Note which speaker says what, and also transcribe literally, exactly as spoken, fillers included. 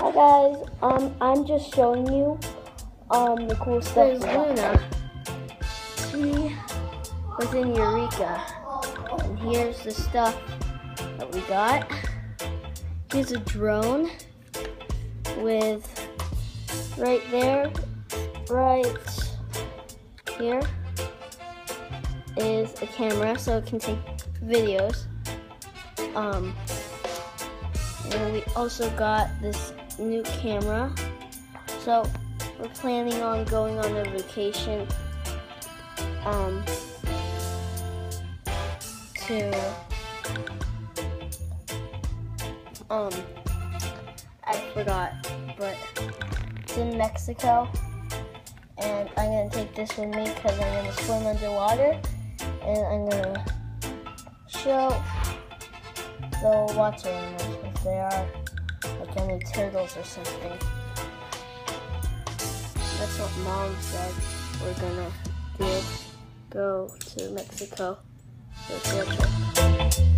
Speaker 1: Hi guys, um, I'm just showing you um the cool stuff.
Speaker 2: There's Luna. She was in Eureka. And here's the stuff that we got. Here's a drone with right there, right here is a camera so it can take videos. Um, and we also got this new camera. So we're planning on going on a vacation um, to um I forgot, but it's in Mexico, and I'm gonna take this with me because I'm gonna swim underwater, and I'm gonna show the water animals if they are like any turtles or something. That's what Mom said we're gonna do. Go to Mexico for a field trip.